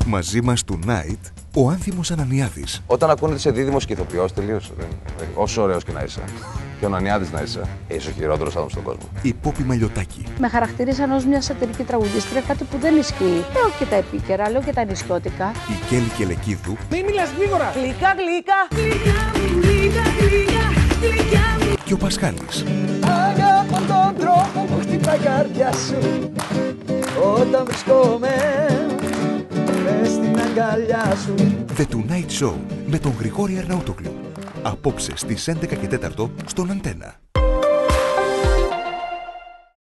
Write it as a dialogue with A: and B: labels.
A: Μαζί μας tonight, ο Άνθιμος Ανανιάδης.
B: Όταν ακούνε είσαι δίδυμος και ηθοποιός, τελείωσε. Όσο ωραίος και να είσαι. Και ο Ανανιάδης να είσαι, είσαι ο χειρότερος άνθρωπος στον κόσμο.
A: Η Πόπη Μαλιωτάκη.
C: Με χαρακτήρισαν ως μια σατυρική τραγουδίστρια, κάτι που δεν ισχύει. Λέω και τα επίκαιρα, λέω και τα νησιώτικα.
A: Η Κέλη Κελεκίδου.
D: Μην μιλάς γρήγορα!
C: Γλυκά, γλυκά!
A: Και ο Πασχάλης.
D: Αγαπώ τον τρόπο που χτυπάει η καρδιά σου όταν βρισκόμαι μες στην αγκαλιά σου.
A: The Tonight Show με τον Γρηγόρη Αρναούτογλου. Απόψε στις 11 και 4 στον Αντένα.